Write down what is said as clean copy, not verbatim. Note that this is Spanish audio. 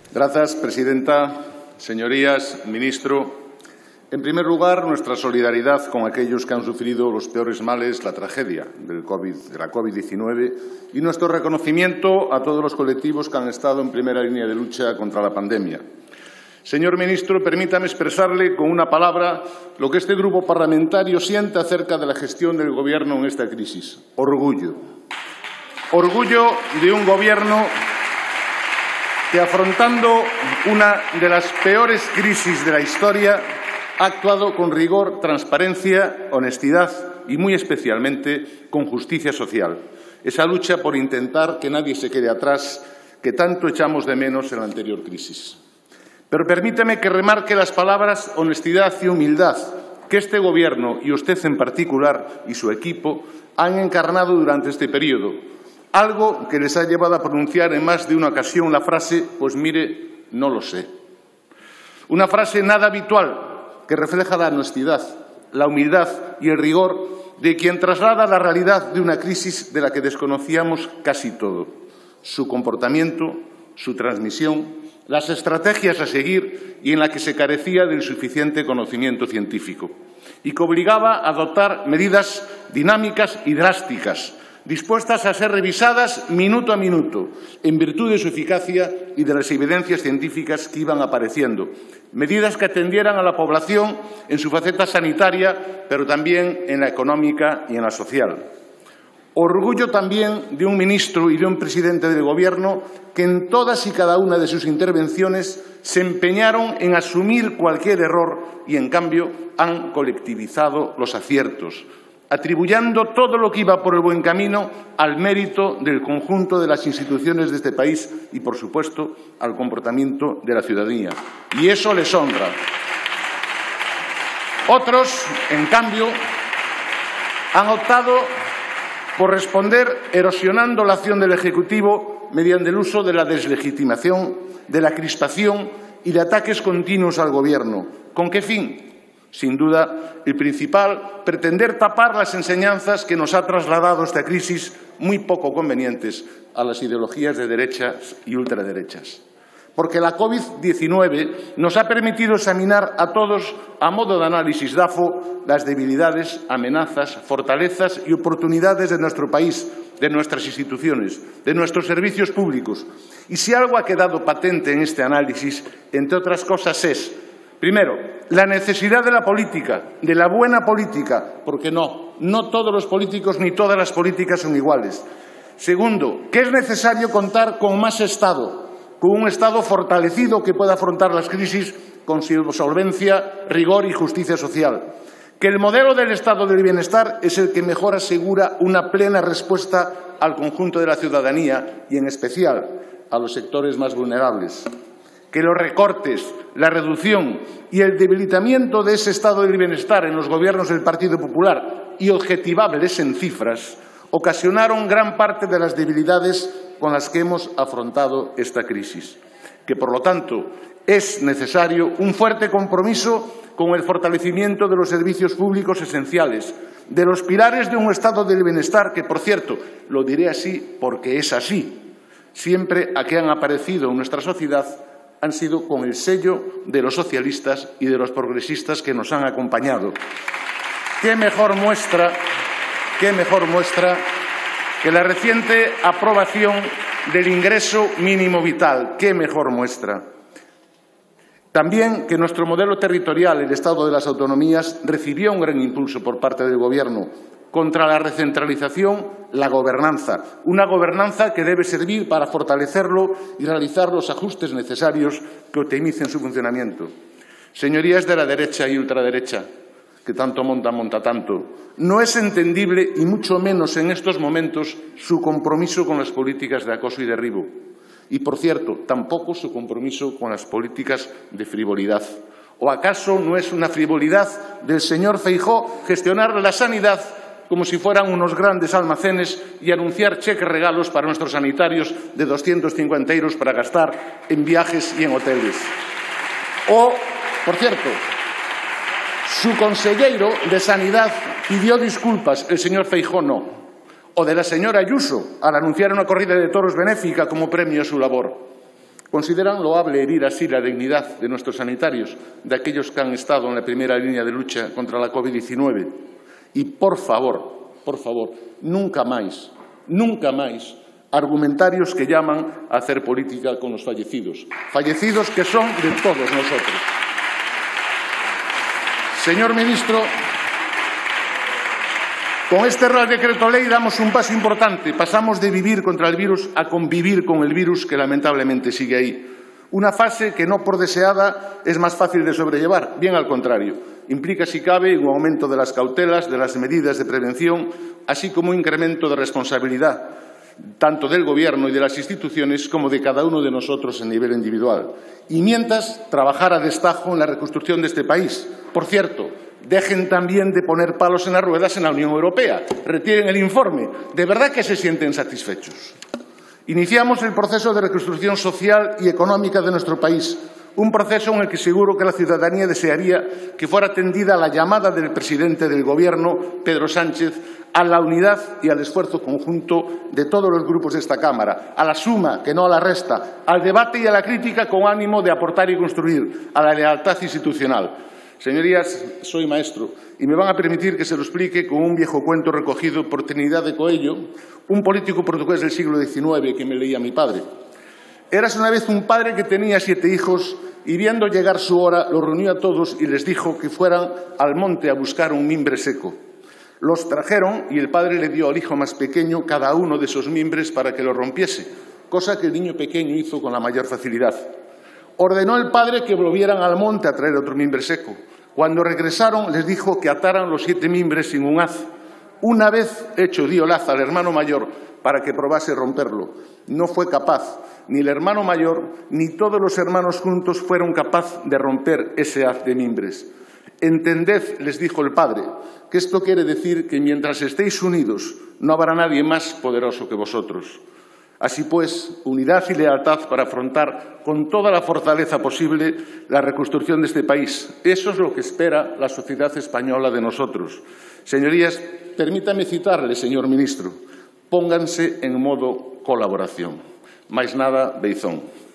Gracias, presidenta. Señorías, ministro. En primer lugar, nuestra solidaridad con aquellos que han sufrido los peores males, la tragedia de la COVID-19, y nuestro reconocimiento a todos los colectivos que han estado en primera línea de lucha contra la pandemia. Señor ministro, permítame expresarle con una palabra lo que este grupo parlamentario siente acerca de la gestión del Gobierno en esta crisis. Orgullo. Orgullo de un Gobierno que, afrontando una de las peores crisis de la historia, ha actuado con rigor, transparencia, honestidad y, muy especialmente, con justicia social. Esa lucha por intentar que nadie se quede atrás, que tanto echamos de menos en la anterior crisis. Pero permíteme que remarque las palabras honestidad y humildad que este Gobierno, y usted en particular, y su equipo, han encarnado durante este periodo. Algo que les ha llevado a pronunciar en más de una ocasión la frase «pues mire, no lo sé». Una frase nada habitual, que refleja la honestidad, la humildad y el rigor de quien traslada la realidad de una crisis de la que desconocíamos casi todo. Su comportamiento, su transmisión, las estrategias a seguir y en la que se carecía del suficiente conocimiento científico y que obligaba a adoptar medidas dinámicas y drásticas, dispuestas a ser revisadas minuto a minuto, en virtud de su eficacia y de las evidencias científicas que iban apareciendo. Medidas que atendieran a la población en su faceta sanitaria, pero también en la económica y en la social. Orgullo también de un ministro y de un presidente del Gobierno que en todas y cada una de sus intervenciones se empeñaron en asumir cualquier error y, en cambio, han colectivizado los aciertos, atribuyendo todo lo que iba por el buen camino al mérito del conjunto de las instituciones de este país y, por supuesto, al comportamiento de la ciudadanía. Y eso les honra. Otros, en cambio, han optado por responder erosionando la acción del Ejecutivo mediante el uso de la deslegitimación, de la crispación y de ataques continuos al Gobierno. ¿Con qué fin? Sin duda, el principal, pretender tapar las enseñanzas que nos ha trasladado esta crisis, muy poco convenientes a las ideologías de derechas y ultraderechas. Porque la COVID-19 nos ha permitido examinar a todos, a modo de análisis DAFO, las debilidades, amenazas, fortalezas y oportunidades de nuestro país, de nuestras instituciones, de nuestros servicios públicos. Y si algo ha quedado patente en este análisis, entre otras cosas, es, primero, la necesidad de la política, de la buena política, porque no todos los políticos ni todas las políticas son iguales. Segundo, que es necesario contar con más Estado, con un Estado fortalecido que pueda afrontar las crisis con solvencia, rigor y justicia social. Que el modelo del Estado del bienestar es el que mejor asegura una plena respuesta al conjunto de la ciudadanía y, en especial, a los sectores más vulnerables. Que los recortes, la reducción y el debilitamiento de ese estado del bienestar en los gobiernos del Partido Popular, y objetivables en cifras, ocasionaron gran parte de las debilidades con las que hemos afrontado esta crisis. Que, por lo tanto, es necesario un fuerte compromiso con el fortalecimiento de los servicios públicos esenciales, de los pilares de un estado del bienestar que, por cierto, lo diré así porque es así, siempre a que han aparecido en nuestra sociedad han sido con el sello de los socialistas y de los progresistas que nos han acompañado. ¿Qué mejor muestra que la reciente aprobación del ingreso mínimo vital? ¿Qué mejor muestra? También que nuestro modelo territorial, el Estado de las Autonomías, recibió un gran impulso por parte del Gobierno contra la recentralización, la gobernanza. Una gobernanza que debe servir para fortalecerlo y realizar los ajustes necesarios que optimicen su funcionamiento. Señorías de la derecha y ultraderecha, que tanto monta tanto, no es entendible, y mucho menos en estos momentos, su compromiso con las políticas de acoso y derribo. Y, por cierto, tampoco su compromiso con las políticas de frivolidad. ¿O acaso no es una frivolidad del señor Feijóo gestionar la sanidad como si fueran unos grandes almacenes y anunciar cheques regalos para nuestros sanitarios de 250 euros para gastar en viajes y en hoteles? O, por cierto, su consejero de Sanidad pidió disculpas, el señor Feijóo no. O de la señora Ayuso, al anunciar una corrida de toros benéfica como premio a su labor. Consideran loable herir así la dignidad de nuestros sanitarios, de aquellos que han estado en la primera línea de lucha contra la COVID-19. Y, por favor, nunca más argumentarios que llaman a hacer política con los fallecidos. Fallecidos que son de todos nosotros. Señor ministro, con este Real Decreto Ley damos un paso importante. Pasamos de vivir contra el virus a convivir con el virus que lamentablemente sigue ahí. Una fase que, no por deseada, es más fácil de sobrellevar. Bien al contrario. Implica, si cabe, un aumento de las cautelas, de las medidas de prevención, así como un incremento de responsabilidad, tanto del Gobierno y de las instituciones como de cada uno de nosotros a nivel individual. Y mientras, trabajar a destajo en la reconstrucción de este país. Por cierto, dejen también de poner palos en las ruedas en la Unión Europea. Retiren el informe. ¿De verdad que se sienten satisfechos? Iniciamos el proceso de reconstrucción social y económica de nuestro país. Un proceso en el que seguro que la ciudadanía desearía que fuera atendida a la llamada del presidente del Gobierno, Pedro Sánchez, a la unidad y al esfuerzo conjunto de todos los grupos de esta Cámara, a la suma, que no a la resta, al debate y a la crítica con ánimo de aportar y construir, a la lealtad institucional. Señorías, soy maestro y me van a permitir que se lo explique con un viejo cuento recogido por Trinidad de Coello, un político portugués del siglo XIX que me leía mi padre. Érase una vez un padre que tenía 7 hijos y, viendo llegar su hora, los reunió a todos y les dijo que fueran al monte a buscar un mimbre seco. Los trajeron y el padre le dio al hijo más pequeño cada uno de esos mimbres para que lo rompiese, cosa que el niño pequeño hizo con la mayor facilidad. Ordenó el padre que volvieran al monte a traer otro mimbre seco. Cuando regresaron, les dijo que ataran los 7 mimbres sin un haz. Una vez hecho dio el haz al hermano mayor para que probase romperlo. No fue capaz. Ni el hermano mayor ni todos los hermanos juntos fueron capaces de romper ese haz de mimbres. Entended, les dijo el padre, que esto quiere decir que mientras estéis unidos no habrá nadie más poderoso que vosotros. Así pues, unidad y lealtad para afrontar con toda la fortaleza posible la reconstrucción de este país. Eso es lo que espera la sociedad española de nosotros. Señorías, permítame citarle, señor ministro, pónganse en modo colaboración. Máis nada, Beizón.